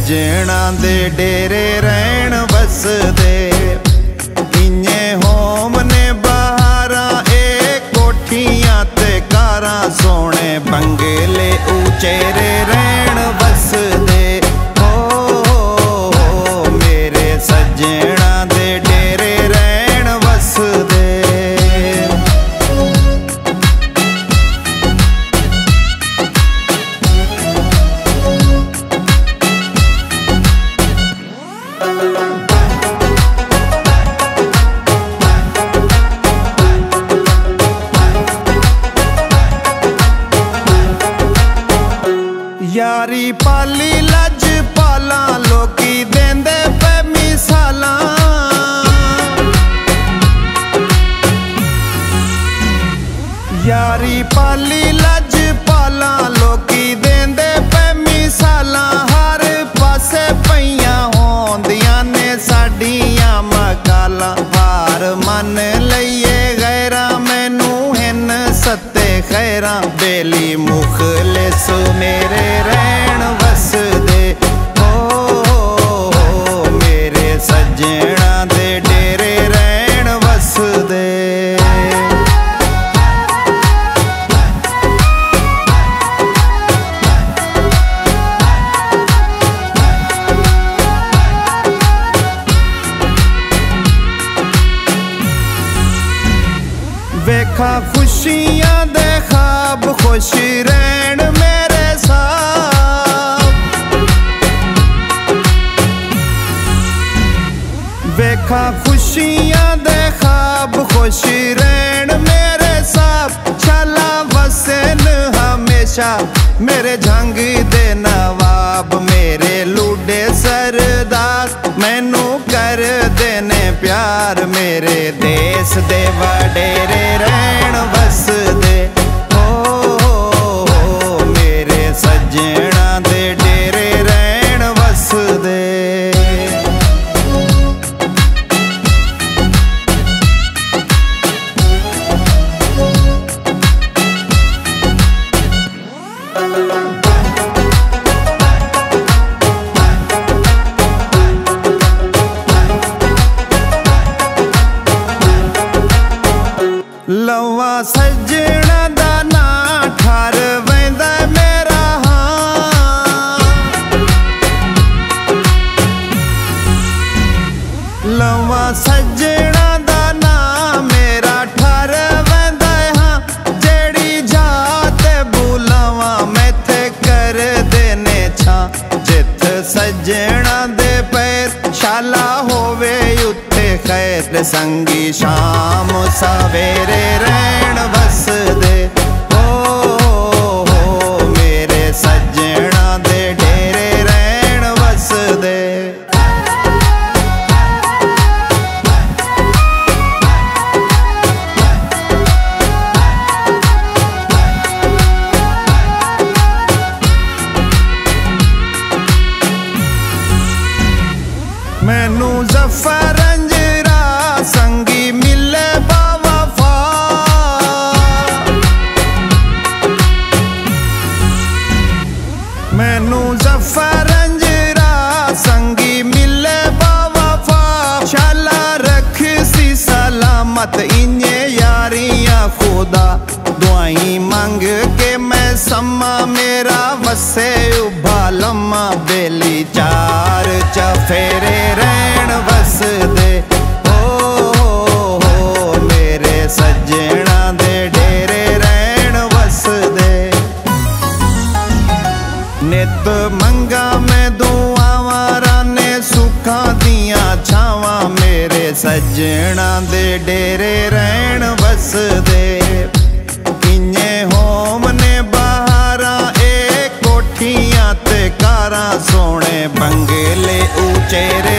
सज्जना दे डेरे रहन वसदे। इन्ने होम ने बहारा ए कोठियां ते कारां सोने बंगले उचेरे रहन वसदे। ओ मेरे सज्जना दे डेरे रहन वसदे। यारी पाली लज पाला लोकी देंदे पे मिसाला। यारी पाली लज पाला लोकी देंदे पे मिसाला। हर पासे पईयां होंदियां ने साडियां मकाला। हार मन लईए गैरा मैनू हिन सत्ते खैरा। बेली मुखलिस मेरे रहन वसदे। ओ मेरे सज्जना दे डेरे रहन वसदे। वेखा खुशियां दे ख्वाब खुश रहन मेरे साथ। वेखा खुशियां दे ख्वाब खुश रहन मेरे साथ। शाला वसन हमेशा मेरे झंग दे नवाब। मेरे लूडे सरदार मैनू कर देने प्यार। मेरे देश दे वडेरे रहन वसदे। ओ मेरे सज्जना दे डेरे रहन वसदे। लवा सज्जना दा ना ठार वैंदा मेरा हां। लवा सज्जना दा ना मेरा ठार वैंदा हां। जेड़ी जात बुलावा मैथे कर देने छा। जित सज्जना दे पैर शाला होवे खैर। संगी शाम सवेरे रहन वसदे। ओ मेरे सज्जना दे डेरे रहन वसदे। मैनू जफर संगी मिले बावफा। मैनू जफर संगी मिले बावफा। शाला रख सी सलामत इन्ने यारियां खुदा। दुआई मंग के मैं समा मेरा वसे उभा लम्मा। बेली चार चफेरे रहन वसदे। सज्जना दे डेरे रहन वसदे। नित मंगा मैं दुआवां राने सुखां दियां छावां। मेरे सज्जना दे डेरे रहन वसदे। इन्ने होम ने बहारा ए कोठियां ते कारां सोने बंगले उचेरे